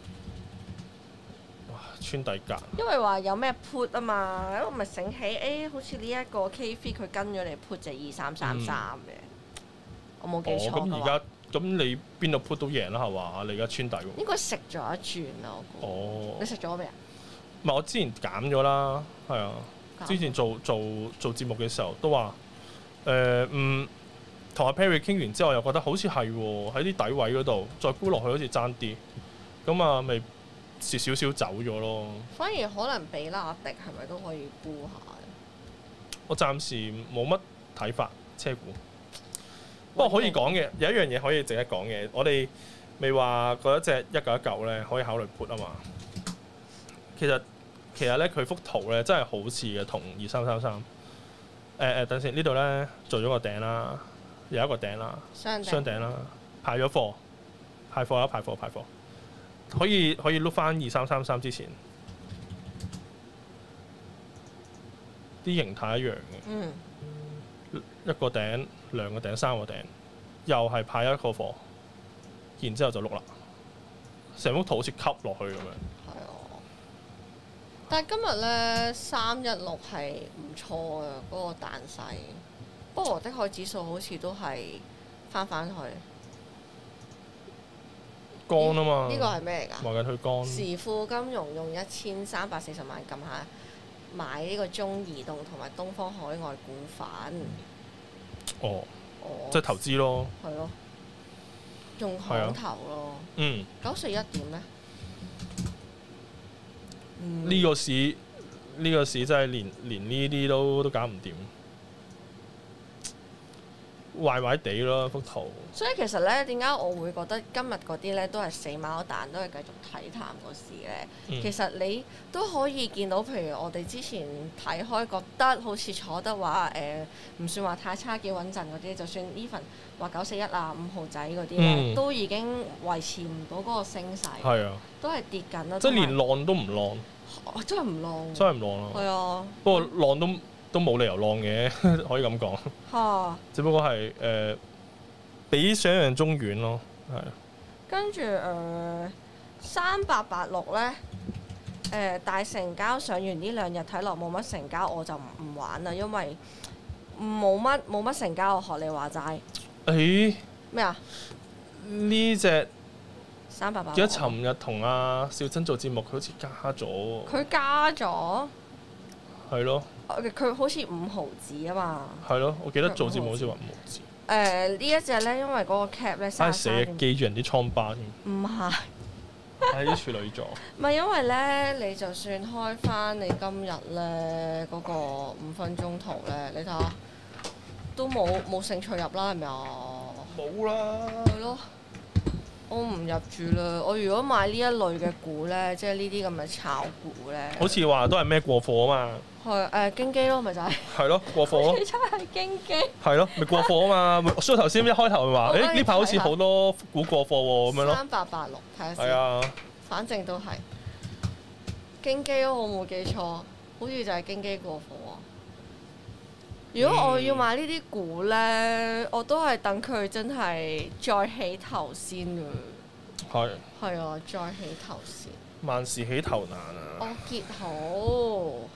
哇，穿底價。因為話有咩 put 啊嘛，咁我咪醒起，好似呢一個 KV 佢跟咗你 put 就2333嘅，我冇記錯嘅話。 咁而家咁你邊度 put 都贏啦係嘛？你而家穿底喎。 應該食咗一轉啦，我估。你食咗未啊？ 唔係，我之前減咗啦，係啊。之前做節目嘅時候都話。同阿 Perry 傾完之後，又覺得好似係喎，喺啲底位嗰度再沽落去好似爭啲，咁啊咪蝕少少走咗咯。 反而可能比亞迪係咪都可以沽下？ 我暫時冇乜睇法車股，不過可以講嘅有一樣嘢可以值得講嘅，我哋未話嗰一隻1919咧可以考慮 put 啊嘛。其實咧佢幅圖咧真係好似嘅，同2333。等先，呢度咧做咗個頂啦，有一個頂啦，雙頂啦，派咗貨，派貨啦，派貨，可以碌翻2333之前，啲形態一樣嘅，一個頂、兩個頂、三個頂，又係派一個貨，然之後就碌啦，成幅圖好似吸落去咁樣。 但係今日咧316係唔錯嘅嗰個彈勢，不過的海指數好似都係翻去乾啊嘛。 呢個係咩嚟㗎？ 話緊佢乾。 時富金融用1340萬撳下買呢個中移動同埋東方海外股份。 即係投資咯。 係咯。用行頭咯。941點咧？ 呢個市真係連呢啲都搞唔掂，壞壞地咯幅圖。 所以其實咧，點解我會覺得今日嗰啲咧都係死貓彈，都係繼續睇淡個市咧？其實你都可以見到，譬如我哋之前睇開，覺得好似坐得話唔算話太差，幾穩陣嗰啲，就算 even 話941啊、5號仔嗰啲咧，都已經維持唔到嗰個升勢。係啊，都係跌緊啦。 即係連浪都唔浪。 真係唔浪。 真係唔浪啊！ 係啊。不過浪都冇理由浪嘅，可以咁講。嚇！只不過係比想象中遠咯，係。跟住 3886咧，大成交上完呢2日睇落冇乜成交，我就唔玩啦，因為冇乜成交。我學你話齋。咩啊？ 呢隻 3886。 記得尋日同阿少珍做節目，佢好似加咗。 佢加咗。係咯。 佢好似5毫子啊嘛。 係咯，我記得做節目好似話5毫子。 呢一隻咧，因為嗰個 cap 咧寫記住人啲瘡疤添。 唔係。 係啲處女座。 唔係因為咧，你就算開翻你今日咧嗰個5分鐘圖咧，你睇下都冇興趣入啦，係咪啊？ 冇啦。 係咯。我唔入住啦。我如果買呢一類嘅股咧，即係呢啲咁嘅炒股咧， 好似話都係咩過貨啊嘛。 係京基咯，咪就係。 係咯，過貨咯。 真係京基。係咯，咪過貨啊嘛！所以頭先一開頭咪話，呢排好似好多股過貨喎，咁樣咯。3886，睇下先。係啊。反正都係京基咯，我冇記錯，好似就係京基過貨啊。如果我要買呢啲股咧，我都係等佢真係再起頭先㗎。係。係啊，再起頭先。 萬事起頭難啊！ 我結好。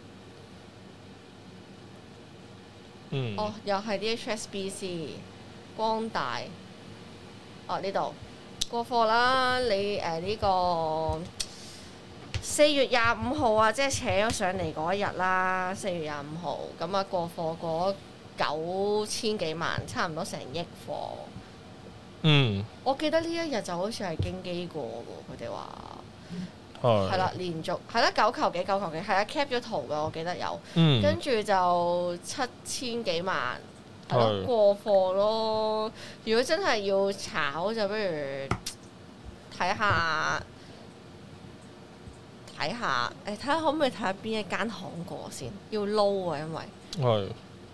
哦，又係啲 HSBC 光大。哦，呢度過貨啦！你呢個4月25號啊，即係扯咗上嚟嗰一日啦。4月25號咁啊，過貨嗰9000幾萬，差唔多成億貨。我記得呢一日就好似係京基過喎，佢哋話。係啦，連續係啦，9球幾，係啊 cap 咗圖嘅，我記得有。跟住就7000幾萬，係咯，過貨咯。如果真係要炒，就不如睇下，睇下可唔可以睇下邊一間行過先？要撈啊，因為係。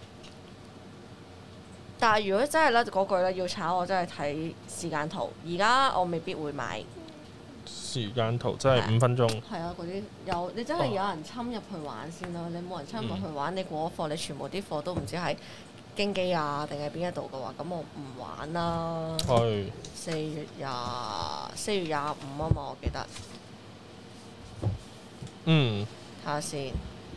但係如果真係咧嗰句咧要炒，我真係睇時間圖。而家我未必會買。 時間圖真係5分鐘。係啊，嗰啲你真係有人侵入去玩先咯。你冇人侵入去玩，你過咗貨，你全部啲貨都唔知喺京基啊定係邊一度嘅話，咁我唔玩啦。係。4月25啊嘛，我記得。睇下先。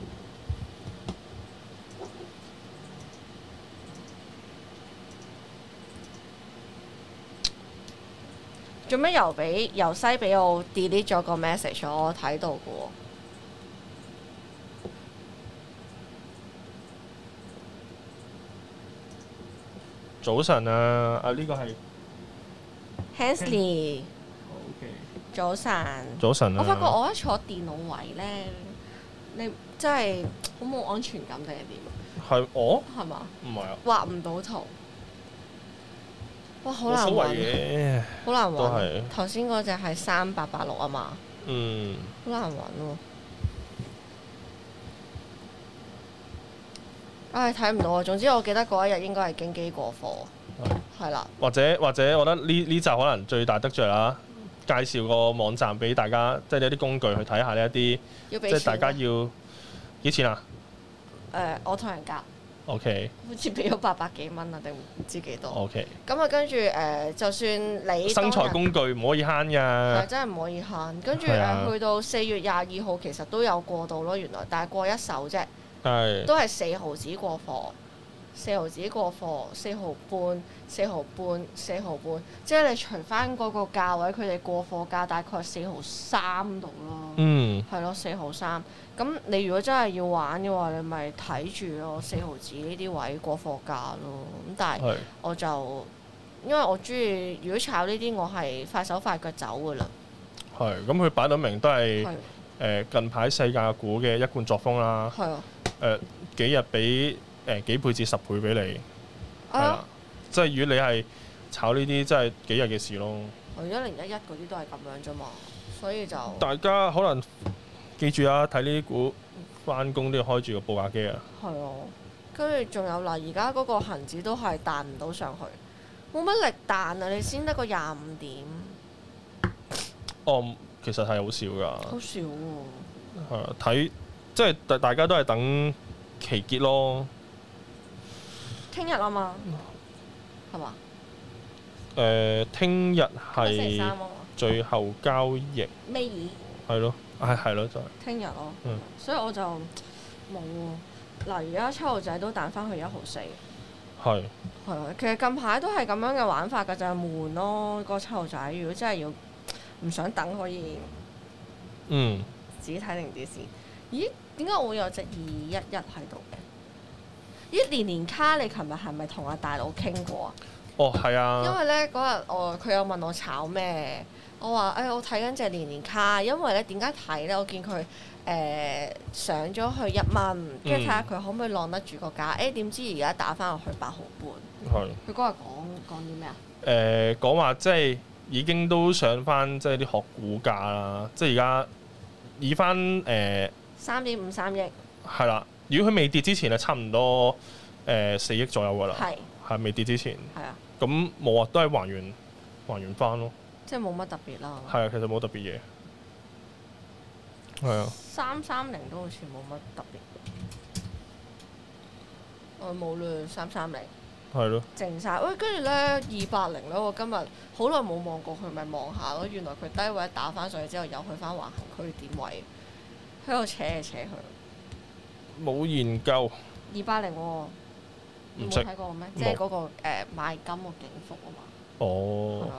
做咩由西俾我 delete 咗個 message？ 我睇到嘅喎。 早晨啊！呢個係 Hensley。 OK。 早晨。 早晨啊！ 我發覺我一坐電腦位咧，你真係好冇安全感定係點？ 係我？ 係嘛？ 唔係啊。 畫唔到圖。哇，好難揾，好難揾。頭先嗰隻係3886啊嘛，好難揾喎。睇唔到啊！總之我記得嗰一日應該係京基過貨，係啦。或者我覺得呢集可能最大得着啦，介紹個網站俾大家，即係有啲工具去睇下呢一啲，即係大家要幾錢啊？ 我同人夾。 OK， 好似俾咗800幾蚊啊，定唔知幾多 ？OK， 咁啊，跟住就算你生財工具唔可以慳㗎， 真係唔可以慳。跟住去到4月22號，其實都有過到咯，原來，但係過一手啫，都係4毫子過貨，4毫子過貨，4毫半，即係你除翻嗰個價位，佢哋過貨價大概4毫3度咯，係咯，4毫3。咁你如果真係要玩嘅話，你咪睇住咯，4毫子呢啲位過貨價咯。咁但係我就因為我中意，如果炒呢啲，我係快手快腳走噶啦。係，咁佢擺到明都係近排世界股嘅一貫作風啦。係啊。幾日俾幾倍至10倍俾你，係啦。即係如果你係炒呢啲，真係幾日嘅事咯。1011嗰啲都係咁樣啫嘛，所以就大家可能。記住啊！睇呢啲股翻工都要開住個報價機啊！係啊，跟住仲有嗱，而家嗰個恆指都係彈唔到上去，冇乜力彈啊！你先得個25點。哦，其實係好少㗎。好少喎。係啊，睇即係大家都係等期結咯。聽日啊嘛，係嘛？聽日係最後交易。尾二。係咯。係咯，就係聽日咯。所以我就冇喎。嗱，而家7號仔都彈翻去1毫4。係。係啊，其實近排都係咁樣嘅玩法㗎，就係悶咯。個7號仔，如果真係要唔想等，可以自己睇定啲先。咦？點解我會有隻211喺度嘅？咦？年卡，你琴日係咪同阿大佬傾過啊？哦，係啊。因為咧嗰日佢有問我炒咩？我話我睇緊隻年卡，因為咧點解睇咧？我見佢上咗去1蚊，跟住睇下佢可唔可以晾得住個價。點知而家打翻落去8毫半。係。佢嗰日講啲咩啊？講話即係已經都上翻即係啲學股價啦，即係而家以翻3.53億。 係啦，如果佢未跌之前咧，差唔多4億左右㗎啦。係未跌之前。 係啊。 咁冇啊，都係還原翻咯。 即係冇乜特別啦。 係啊，其實冇特別嘢。係啊。 330都好似冇乜特別。我冇啦，330。係咯。 靜晒。喂，跟住咧280咧，我今日好耐冇望過佢，咪望下咯。原來佢低位打翻上去之後，又去翻橫行區點位，喺度扯嚟扯去。冇研究。 280喎。你冇睇過咩？即係嗰個買金個景幅啊嘛。 哦。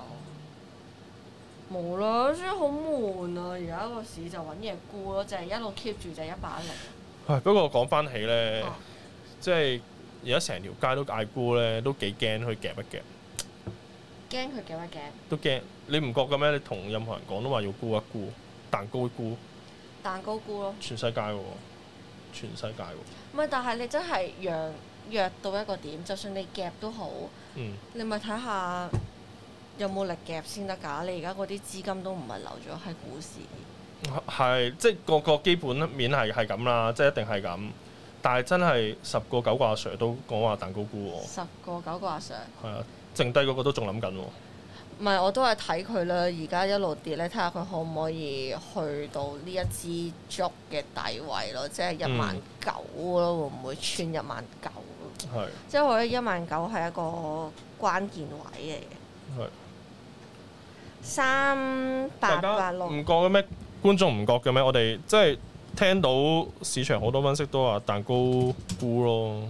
冇啦，所以好悶啊！而家個市就揾嘢沽咯，就係一路 keep 住就110。 係，不過講翻起咧，即係而家成條街都嗌沽咧，都幾驚去夾一夾。 驚佢夾一夾？ 都驚，你唔覺嘅咩？你同任何人講都話要沽一沽，蛋糕沽。蛋糕沽咯。全世界喎，全世界喎。 唔係，但係你真係弱到一個點，就算你夾都好，你咪睇下有冇力夾先得㗎。你而家嗰啲資金都唔係留咗喺股市。 係，即係個基本面係咁啦，即係一定係咁。但係真係10個9個阿 Sir 都講話蛋糕沽喎。10個9個阿 Sir。係啊，剩低嗰個都仲諗緊喎。 唔係，我都係睇佢啦。而家一路跌咧，睇下佢可唔可以去到呢一支竹嘅底位咯，即係19000咯，會唔會穿19000？係。即係我覺得19000係一個關鍵位嚟嘅。係。3886。 唔覺嘅咩？觀眾唔覺嘅咩？我哋即係聽到市場好多分析都話蛋糕沽咯，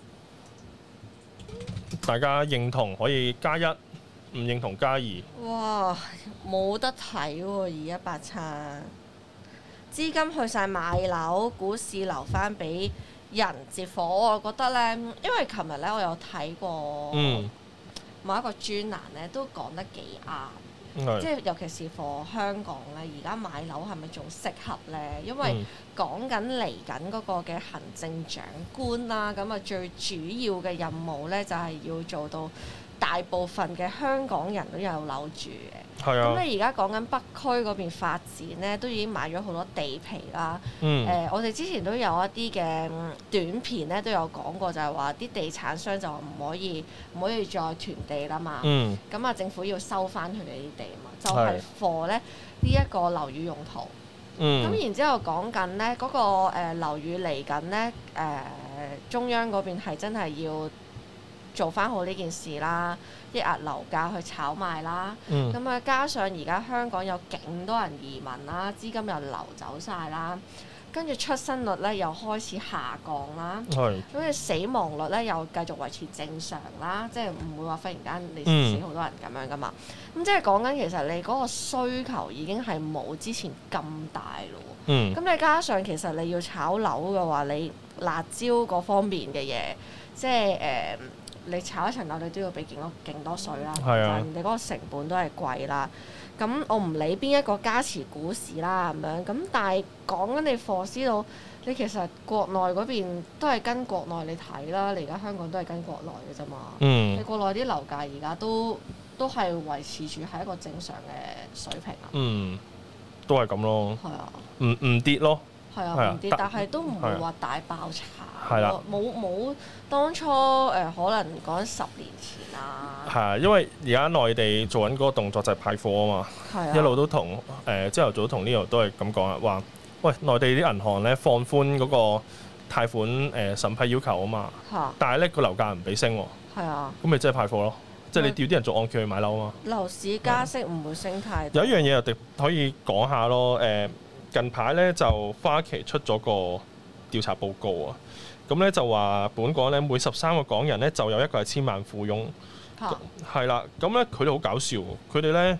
大家認同可以加1。唔認同加2。哇！ 冇得睇喎，2183資金去晒買樓，股市留翻俾人接火。我覺得呢，因為琴日呢，我有睇過某一個專欄呢，都講得幾啱。即係尤其是 for 香港呢，而家買樓係咪仲適合呢？因為講緊嚟緊嗰個嘅行政長官啦，咁啊最主要嘅任務呢，就係要做到大部分嘅香港人都有樓住嘅。咁你而家講緊北區嗰邊發展呢，都已經買咗好多地皮啦。我哋之前都有一啲嘅短片呢，都有講過，就係話啲地產商就唔可以再囤地啦嘛。咁啊，政府要收翻佢哋啲地嘛，就係 for 呢一個樓宇用途。咁然之後講緊呢嗰個樓宇嚟緊呢，中央嗰邊係真係要做翻好呢件事啦，抑壓樓價去炒賣啦。咁啊，加上而家香港有勁多人移民啦，資金又流走晒啦，跟住出生率咧又開始下降啦。咁你死亡率咧又繼續維持正常啦，即係唔會話忽然間你死好多人咁樣噶嘛。咁即係講緊其實你嗰個需求已經係冇之前咁大咯。咁你加上其實你要炒樓嘅話，你辣椒嗰方面嘅嘢，即係你炒一層樓，你都要俾勁多稅啦。你嗰個成本都係貴啦。咁我唔理邊一個加持股市啦咁樣。咁但係講緊你貨司到，你其實國內嗰邊都係跟國內你睇啦。你而家香港都係跟國內嘅啫嘛。你國內啲樓價而家都係維持住係一個正常嘅水平啊。 都係咁咯。係啊。唔跌咯。係啊，唔跌， 但係都唔會話大爆炒。係啦。冇當初可能講10年前啊。 係啊，因為而家內地做緊嗰個動作就係派貨啊嘛。係啊。一路都同朝頭早同 Leo 都係咁講啊，話喂內地啲銀行咧放寬嗰個貸款審批要求啊嘛。但係咧個樓價唔俾升喎。係啊。咁咪真係派貨咯，即係你調啲人做按揭去買樓啊嘛。樓市加息唔會升太多。有一樣嘢又可以講下咯，近排咧就花旗出咗個調查報告啊，咁咧就話本港咧每13個港人咧就有一個係千萬富翁，係啦，咁咧佢哋好搞笑，佢哋咧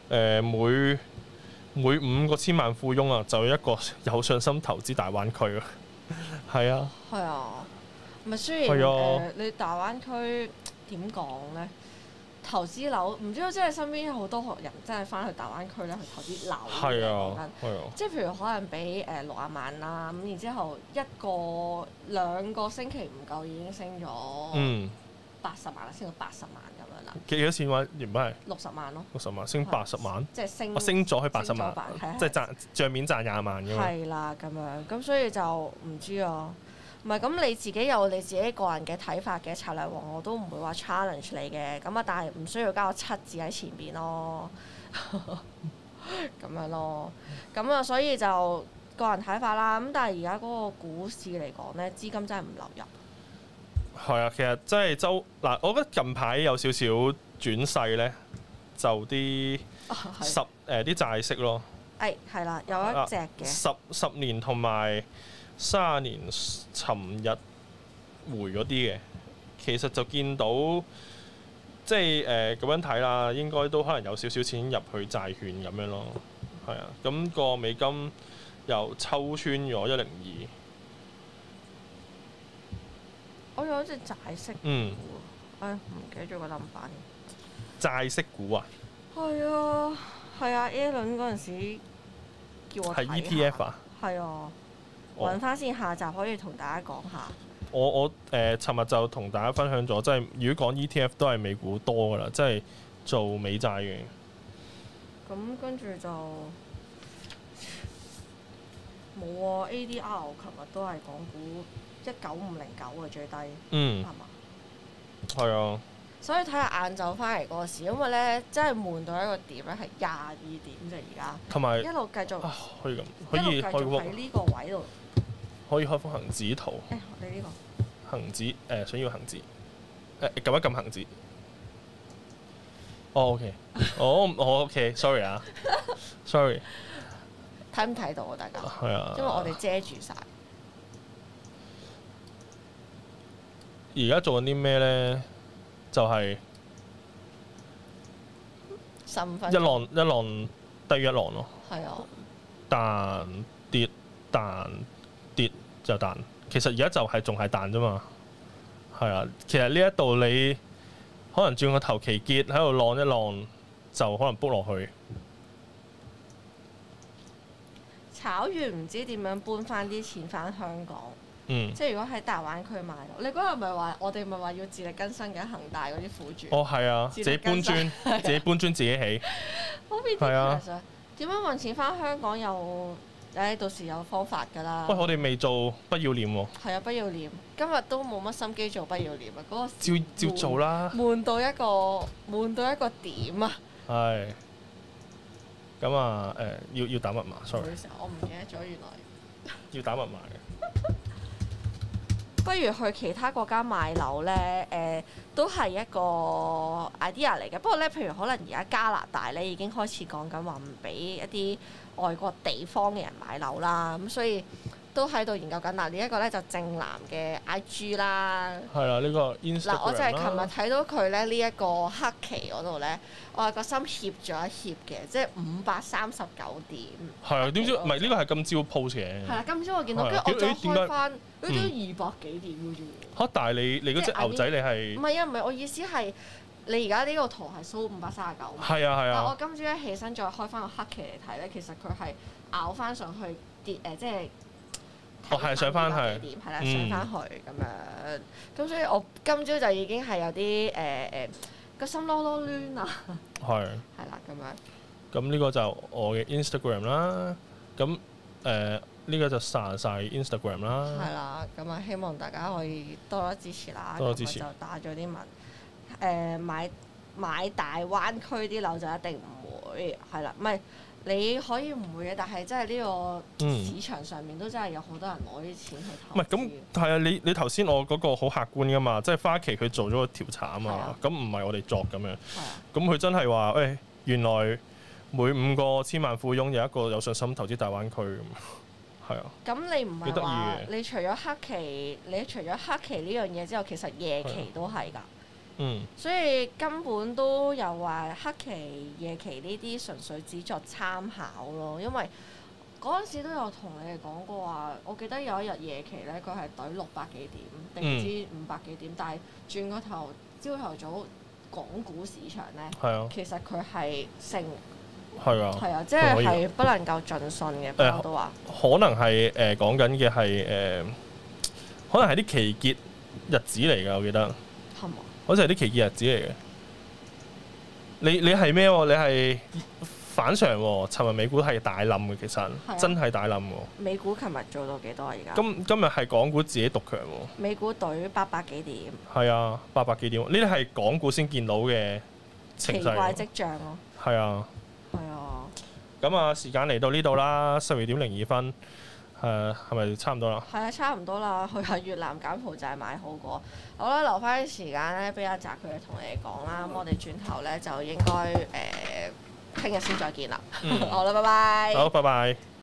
每5個千萬富翁啊就有一個有信心投資大灣區啊，係啊，係啊，咪雖然你大灣區點講咧？投資樓唔知道，即係身邊有好多學人真係翻去大灣區咧去投資樓。係啊，即係譬如可能俾60萬啦，咁然之後1個2個星期唔夠已經升咗 80萬啦，升到80萬咁樣啦。 幾多錢話原本係 60萬咯 ？60萬升80萬， 即係升。 我升咗去80萬，即係帳面賺20萬嘅嘛。 係啦，咁樣咁所以就唔知啊。唔係咁你自己有你自己個人嘅睇法嘅，策略王我都唔會話 challenge 你嘅。咁啊，但係唔需要加個7字喺前邊咯。咁樣咯，咁啊，所以就個人睇法啦。咁但係而家嗰個股市嚟講咧，資金真係唔流入。 係啊，其實真係嗱，我覺得近排有少少轉勢咧，就啲啲債息咯。 係啦，有一隻嘅 10年同埋30年，尋日回嗰啲嘅，其實就見到即係咁樣睇啦，應該都可能有少少錢入去債券咁樣咯。係啊，咁個美金又抽穿咗102。 我有一隻債息股，唔記得咗個 number 添。 債息股啊？係啊 A 輪嗰陣時叫我睇下。係 ETF 啊？ 係啊，揾翻先，下集可以同大家講下。 我尋日就同大家分享咗，即係如果講 ETF 都係美股多噶啦，即係做美債嘅。 咁跟住就冇啊 ADR，琴日都係港股19509啊最低，係嘛？ 係啊。 所以睇下晏晝翻嚟嗰個市，因為咧真係悶到一個點咧，係22點啫而家。同埋一路繼續可以咁， 可以繼續喺呢個位度。 可以開幅恆指圖。 你呢個恆指想要恆指撳一撳恆指。OK， OK，sorry 啊，sorry。 睇唔睇到啊？大家係啊， 因為我哋遮住晒。 而家做緊啲咩咧？就係 15分一浪低於一浪咯。係啊。彈跌就彈，其實而家就係仲係彈啫嘛。係啊，其實呢一度你可能轉個頭期結喺度浪一浪，就可能 book 落去。 炒完唔知點樣搬翻啲錢翻香港。即係如果喺大灣區買樓，你嗰日咪話我哋咪話要自力更生嘅恒大嗰啲苦主。 係啊，自己搬磚，自己搬磚自己起。 好變態啊！點樣揾錢翻香港又到時有方法㗎啦。 喂，我哋未做不要臉喎。 係啊，不要臉，今日都冇乜心機做不要臉啊！嗰個照做啦。 悶到一個點啊！ 係。咁啊要打密碼 ，sorry。 我唔記得咗原來。 要打密碼嘅。 不如去其他國家買樓咧，都係一個 idea 嚟嘅。不過咧，譬如可能而家加拿大咧已經開始講緊話唔俾一啲外國地方嘅人買樓啦，咁所以都喺度研究緊。嗱，呢一個咧就正南嘅 IG 啦。係啦， 呢個 Instagram 啦。 嗱，我就係琴日睇到佢咧呢一個黑旗嗰度咧，我係個心怯咗一怯嘅，即係539點。 係啊，點知唔係呢個係今朝 post 嘅。 係啊，今朝我見到，跟住我再開翻。佢都200幾點嘅啫喎。 嚇！但係你嗰隻牛仔你係？ 唔係，我意思係你而家呢個圖係 show 539。 係啊。 但我今朝一起身再開翻個黑旗嚟睇咧，其實佢係咬翻上去跌即係。 係上翻去。 係啦，上翻去咁樣。咁所以我今朝就已經係有啲個心囉囉攣啊。係。係啦，咁樣。 咁呢個就我嘅 Instagram 啦。咁呢個就曬 Instagram 啦。 係啦，咁啊希望大家可以多多支持啦。 多多支持。 就打咗啲文，買大灣區啲樓就一定唔會係啦，唔係你可以唔會嘅，但係真係呢個市場上面都真係有好多人攞啲錢去投資。唔係咁係啊！你頭先我嗰個好客觀噶嘛，即係花旗佢做咗個調查啊嘛，咁唔係我哋作咁樣。係啊。咁佢真係話原來每5個千萬富翁有一個有信心投資大灣區咁。係啊，咁你唔係話你除咗黑旗呢樣嘢之後，其實夜期都係㗎。所以根本都有話黑旗、夜期呢啲純粹只作參考咯。因為嗰陣時都有同你哋講過話，我記得有一日夜期咧，佢係懟600幾點定唔知500幾點，但係轉個頭朝頭早港股市場咧，其實佢係升。係啊，即係不能夠盡信嘅，我都話。 可能係講緊嘅係可能係啲期結日子嚟㗎，我記得。 係嘛？ 好似係啲奇異日子嚟嘅。你係咩喎？你係反常喎。尋日美股係大冧嘅，其實真係大冧喎。 美股琴日做到幾多而家？ 今日係港股自己獨強喎。 美股對800幾點。 係啊，800幾點？呢啲係港股先見到嘅情勢。 奇怪跡象咯。 係啊。係啊。咁啊，時間嚟到呢度啦，12:02，係咪差唔多啦？ 係啊，差唔多啦。去下越南柬埔寨買好過。好啦，留翻啲時間咧，俾阿澤佢哋同你哋講啦。咁我哋轉頭咧就應該聽日先再見啦。好啦，拜拜。 好，拜拜。